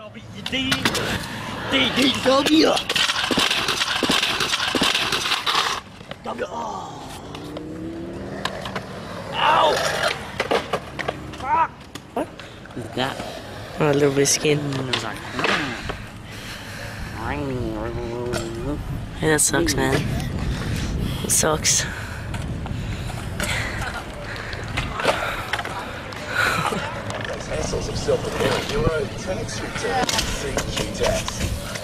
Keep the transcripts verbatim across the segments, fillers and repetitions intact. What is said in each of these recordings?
Tao bị gì đi đi đi sớm giờ tao bị ow fuck what that oh, a little bit of skin. Hey, that sucks, man. It sucks. Hassles of self-preparing Euro tax return C Q tax.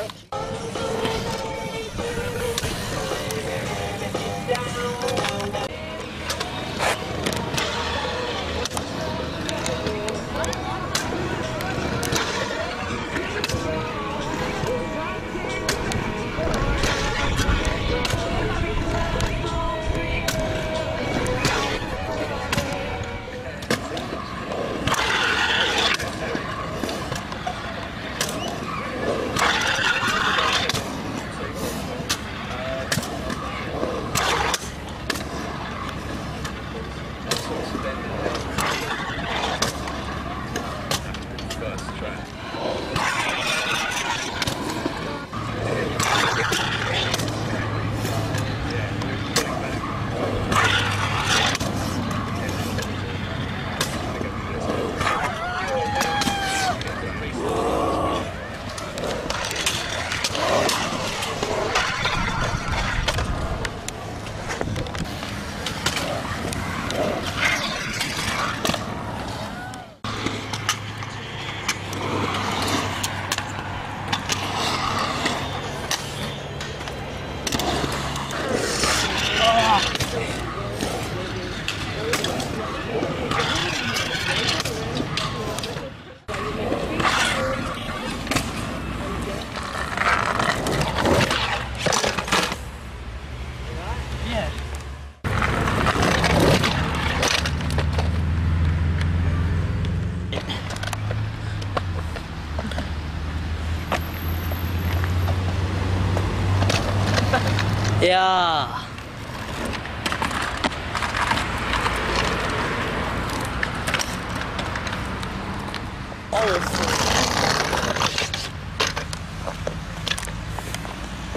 Yeah.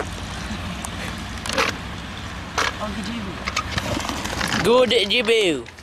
Good Jibu.